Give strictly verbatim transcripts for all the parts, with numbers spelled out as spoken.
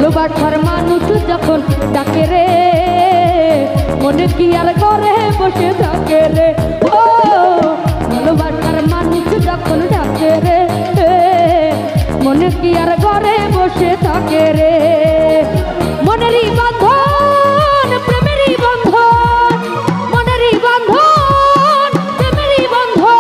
ভালোবাসার মানুষ যখন ডাকে রে মনে কি আর ঘরে বসে থাকে রে ও ভালোবাসার মানুষ যখন ডাকে রে মনে কি আর ঘরে বসে থাকে রে মনেরই বন্ধন প্রেমেরই বন্ধন মনেরই বন্ধন প্রেমেরই বন্ধন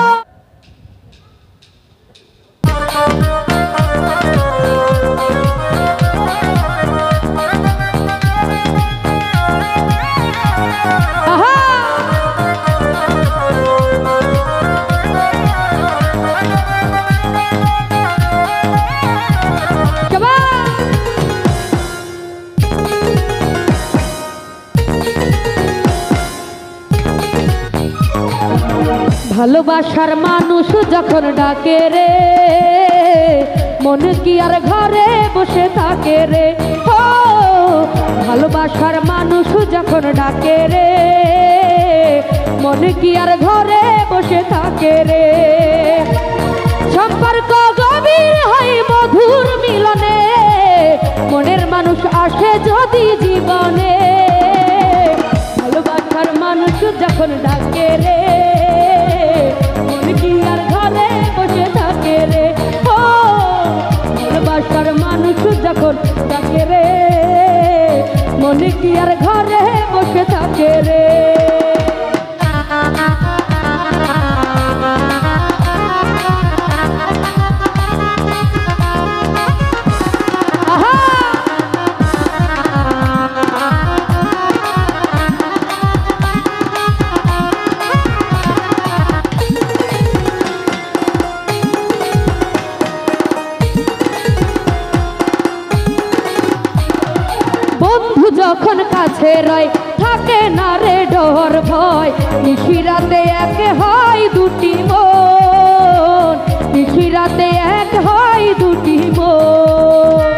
ভালোবাসার মানুষ যখন ডাকে রে মনে কি আর ঘরে বসে থাকে রে ও ভালোবাসার মানুষ যখন ডাকে রে মনে কি আর ঘরে বসে থাকে রে সম্পর্ক গভীর হয় মধুর মিলনে মনের মানুষ আসে যদি জীবনে ভালোবাসার মানুষ যখন ডাকে রে মনে কি আর ঘরে বসে থাকে রে ও ভালোবাসার মানুষ যখন ডাকে রে মনে কি আর ঘরে বসে থাকে রে যখন কাছে রয় থাকে না রে ডর ভয় নিশিরাতে এক হয় দুটি মন নিশিরাতে এক হয় দুটি মন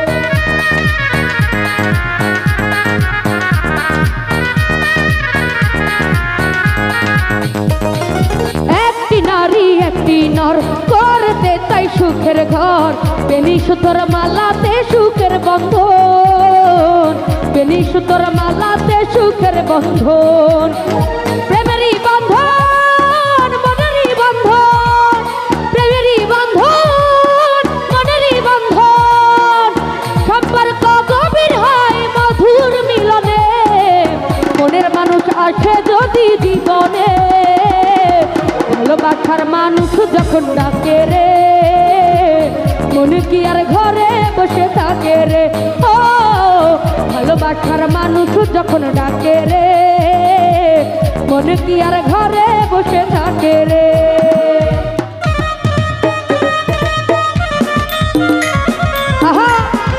একটি নারী একটি নর করতে তাই সুখের ঘর বেনি সুতোর মালাতে সুখের বন্ধন বেনি সুতোর মালাতে সুখের বন্ধন প্রেমেরই বন্ধন মনেরই বন্ধন প্রেমেরই বন্ধন মনেরই বন্ধন সম্পর্ক গভীর হয় মধুর মিলনে মনের মানুষ আসে যদি জীবনে ভালোবাসার মানুষ যখন ডাকে রে মনে কি আর ঘরে বসে থাকে রে ও ভালোবাসার মানুষ যখন ডাকে রে মনে কি আর ঘরে বসে থাকে রে আহা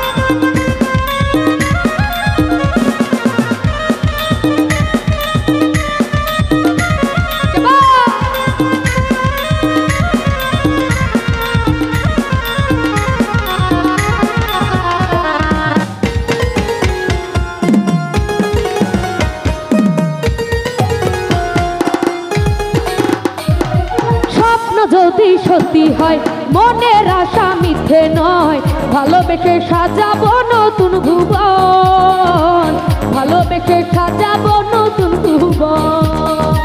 যদি সত্যি হয় মনের আশা মিথ্যে নয় ভালোবেসে সাজাবো নতুন ভুবন ভালোবেসে সাজাবো নতুন ভুবন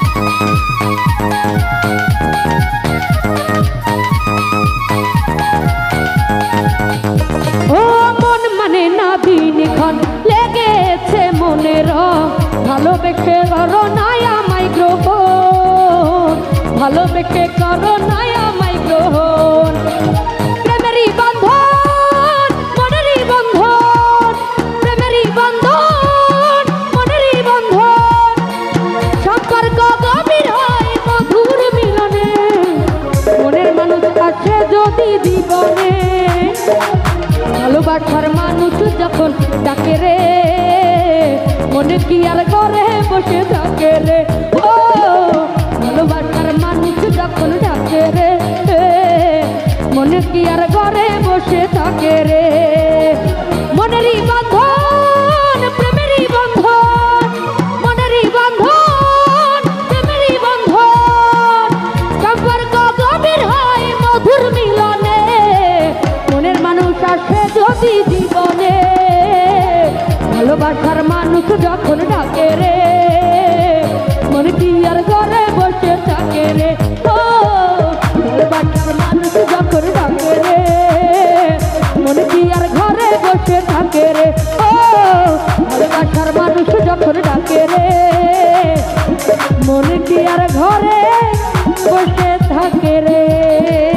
ও মন মানে না দিনক্ষণ লেগেছে মনের ভালোবেসে করো নাই আমায় গ্রহণ ভালোবেসে করো নাই আমায় গ্রহণ প্রেমেরই বন্ধন মনেরই বন্ধন প্রেমেরই বন্ধন মনেরই বন্ধন সম্পর্ক গভীর হয় মধুর মিলনে মনের মানুষ আছে যদি জীবনে ভালোবাসার মানুষ যখন ডাকে রে মনে কি আর ঘরে বসে থাকে রে ও ভালোবাসার মানুষ যখন ডাকে রে মনে কি আর ঘরে বসে থাকে রে মনেরই বন্ধন প্রেমেরই বন্ধন মনেরই বন্ধন প্রেমেরই বন্ধন সম্পর্ক গভীর হয় মধুর মিলনে মনের মানুষ আসে যদি জীবনে ভালোবাসার মানুষ যখন ডাকে রে মন কি আর ঘরে বসে থাকে রে ও ভালোবাসার মানুষ যখন ডাকে রে মন কি আর ঘরে বসে থাকে রে ও ভালোবাসার মানুষ যখন ডাকে রে মন কি আর ঘরে বসে থাকে রে।